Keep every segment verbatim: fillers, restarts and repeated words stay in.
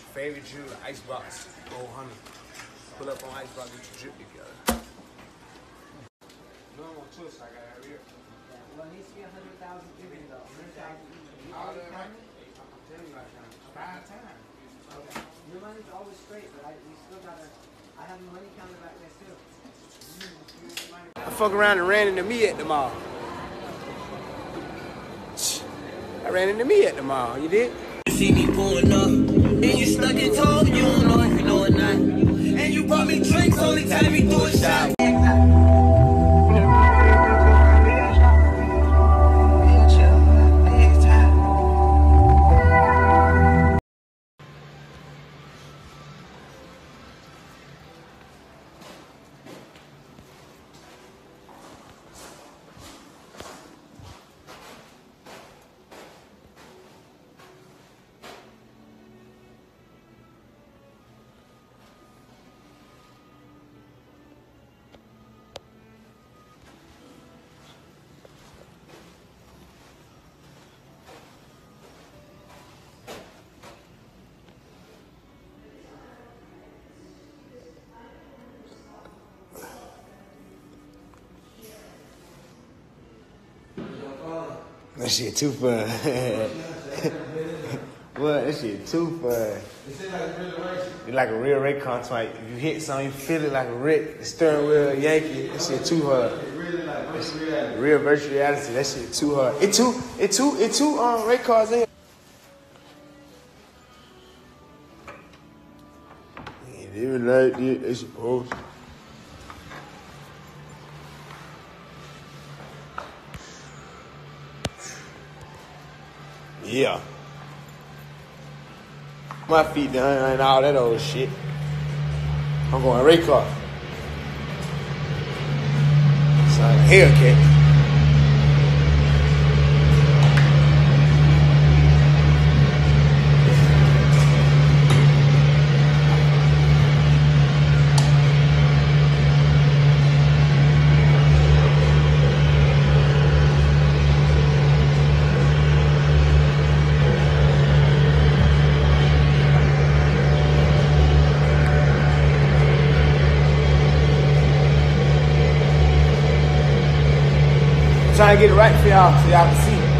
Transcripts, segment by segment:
Favorite Jew, Icebox, Old Honey. Pull up on Icebox, get your drip together. No more twist, I got out here. Well, it needs to be one hundred thousand even though. one hundred thousand even. All that right? I'm telling you right now. Five times. Okay. Your money's always straight, but I, we still gotta, I have the money counter back there too. I fuck around and ran into me at the mall. I ran into me at the mall, you did? You see me pulling up, and you stuck at home, you don't know if you know or not. And you brought me drinks, only time we do a shot. That shit too fun. What? That shit too fun. It's like a real race car. Like if you hit something, you feel it like a wreck. The steering wheel Yankee. That shit too hard. Real virtual reality. That shit too hard. It too. It too. It too. Um, race cars in. Ain't even like this. They supposed. Yeah. My feet done and all that old shit. I'm going race car. It's like a Hellcat. Trying to get it right for y'all so y'all can see.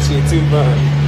shit too fun.